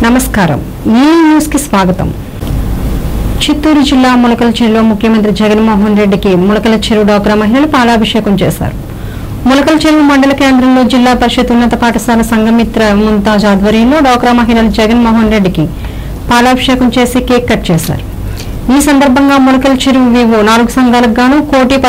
నమస్కారం ఈ న్యూస్ కి స్వాగతం। చిత్తూరు జిల్లా ములకలచెరువులో ముఖ్యమంత్రి జగన్మోహన్ రెడ్డికి ములకలచెరువు డాక్రా మహిళలు పాలాభిషేకం చేశారు। ములకలచెరువు మండల కేంద్రంలో జిల్లా పరిషత్ ఉన్నత పాఠశాల సంఘమిత్ర ముంతాజ్ ఆధ్వర్యంలో డాక్రా మహిళలు జగన్మోహన్ రెడ్డికి పాలాభిషేకం చేసి కేక్ కట్ చేశారు। ఈ సందర్భంగా ములకలచెరువు వివో 4 సంఘాలకు గాను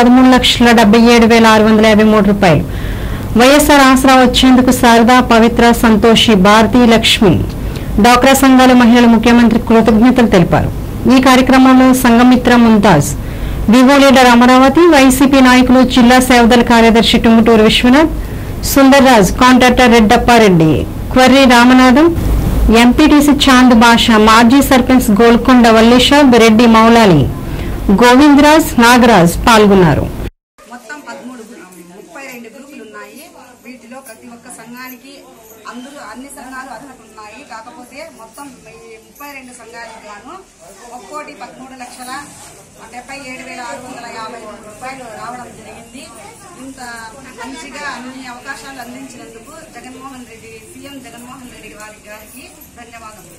1,13,77,653 రూపాయలు వైఎస్ఆర్ ఆసరా వచ్చేందుకు శారదా, పవిత్ర, సంతోషి, భారతీ, లక్ష్మి డాక్రా సంఘాల మహిళలు ముఖ్యమంత్రి కృతజ్ఞతలు తెలిపారు। ఈ కార్యక్రమంలో Sanghamitra Mumtaz, VO leader Amaravati, YCP నాయకులు జిల్లా సేవదళ కార్యదర్శి Tunguturu Viswanath, Sundarraj, contractor Reddappareddy, quarry Ramanatham, MPTC Chand Basha, మాజీ సర్పంచ్ గోల్కొండ వల్లీషాబ్, రెడ్డి మౌలాలి, గోవిందరాజ్, నాగరాజ్ పాల్గొన్నారు। మొత్తం 32 గ్రూపులు ఉన్నాయి। వీటిలో ప్రతి ఒక్క సంఘానికి అన్ని సంఘాలు అర్హత ఉన్నాయి। కాకపోతే మొత్తం 32 సంఘాలకు గాను 1,13,77,653 రూపాయలు రావడం జరిగింది। ఇంత మంచిగా అన్ని అవకాశాలు అందించినందుకు జగన్మోహన్ రెడ్డి, సీఎం జగన్మోహన్ రెడ్డి గారికి ధన్యవాదాలు।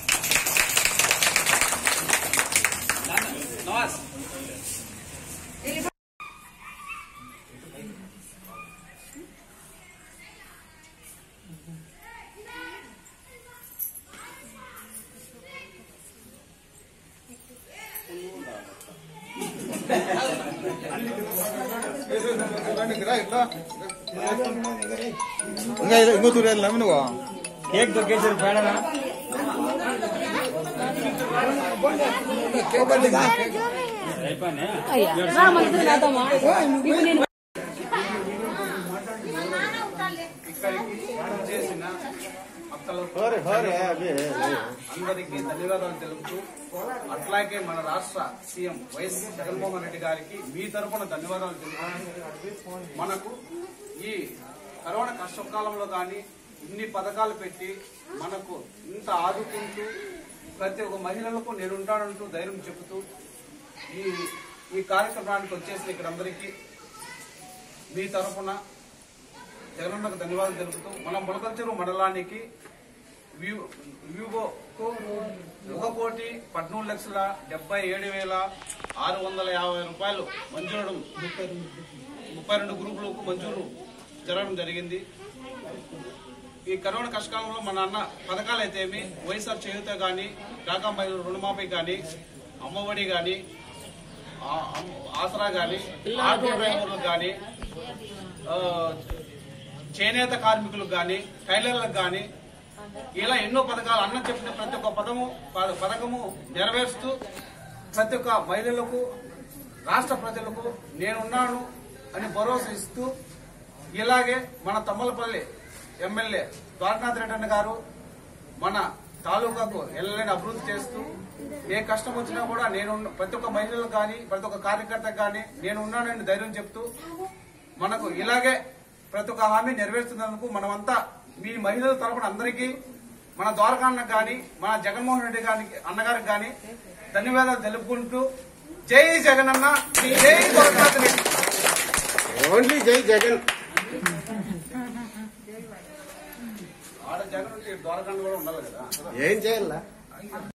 కేక్ దొరికేసారు పేడనా అందరికీ ధన్యవాదాలు తెలుపుతూ, అట్లాగే మన రాష్ట్ర సీఎం వైఎస్ జగన్మోహన్ రెడ్డి గారికి మీ తరఫున ధన్యవాదాలు తెలుపుతూ, మనకు ఈ కరోనా కష్టకాలంలో కానీ ఇన్ని పథకాలు పెట్టి మనకు ఇంత ఆదుకుంటూ ప్రతి ఒక్క మహిళలకు నేనుంటానంటూ ధైర్యం చెబుతూ ఈ కార్యక్రమానికి వచ్చేసిన ఇక్కడ అందరికీ మీ తరఫున జగనన్నకు ధన్యవాదాలు తెలుపుతూ, మన ములకలచెరువు మండలానికి వివో 1,13,77,650 రూపాయలు మంజూరు 32 గ్రూపులకు మంజూరు జరగడం జరిగింది। ఈ కరోనా కష్టకాలంలో మన అన్న పథకాలు అయితేమి వైఎస్ఆర్ చేయూత కానీ, డాకా మహిళలు రుణమాఫీ కానీ, అమ్మఒడి కానీ, ఆసరా కానీ, ఆటో డ్రైవర్లకు కానీ, చేనేత కార్మికులకు కానీ, టైలర్లకు కానీ, ఇలా ఎన్నో పథకాలు అన్న చెప్పిన ప్రతి ఒక్క పథకము నెరవేరుస్తూ ప్రతి ఒక్క మహిళలకు, రాష్ట్ర ప్రజలకు నేనున్నాను అని భరోసా ఇస్తూ, ఇలాగే మన తమ్మలపల్లి ఎమ్మెల్యే ద్వారనాథ్ రెడ్డి గారు మన తాలూకాకు ఎల్లలేని అభివృద్ధి చేస్తూ, ఏ కష్టం వచ్చినా కూడా నేను ప్రతి ఒక్క మహిళలకు కానీ, ప్రతి ఒక్క కార్యకర్తకు కానీ నేనున్నానని ధైర్యం చెప్తూ, మనకు ఇలాగే ప్రతి ఒక్క హామీ నెరవేరుస్తున్నందుకు మనమంతా మీ మహిళల తరఫున అందరికీ, మన ద్వారకా అన్నకు కానీ, మన జగన్మోహన్ రెడ్డి గారికి అన్నగారికి కానీ ధన్యవాదాలు తెలుపుకుంటూ, జై జగన్ అన్న, జై ద్వారకానాథ్ రెడ్డి, ఓన్లీ జై జగన్। ఆడ జగన్ ద్వారకా కూడా ఉండాలి కదా, ఏం చేయాల।